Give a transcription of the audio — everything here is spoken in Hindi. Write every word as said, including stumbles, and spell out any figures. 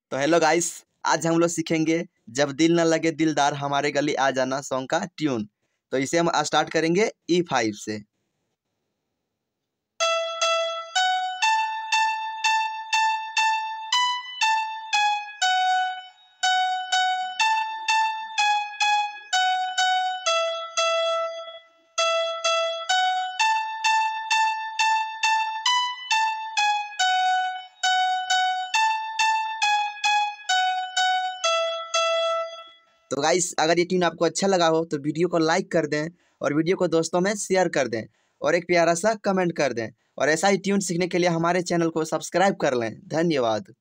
तो हेलो गाइस, आज हम लोग सीखेंगे जब दिल न लगे दिलदार हमारे गली आ जाना सॉन्ग का ट्यून। तो इसे हम स्टार्ट करेंगे ई फाइव से। तो गाइस, अगर ये ट्यून आपको अच्छा लगा हो तो वीडियो को लाइक कर दें और वीडियो को दोस्तों में शेयर कर दें और एक प्यारा सा कमेंट कर दें। और ऐसा ही ट्यून सीखने के लिए हमारे चैनल को सब्सक्राइब कर लें। धन्यवाद।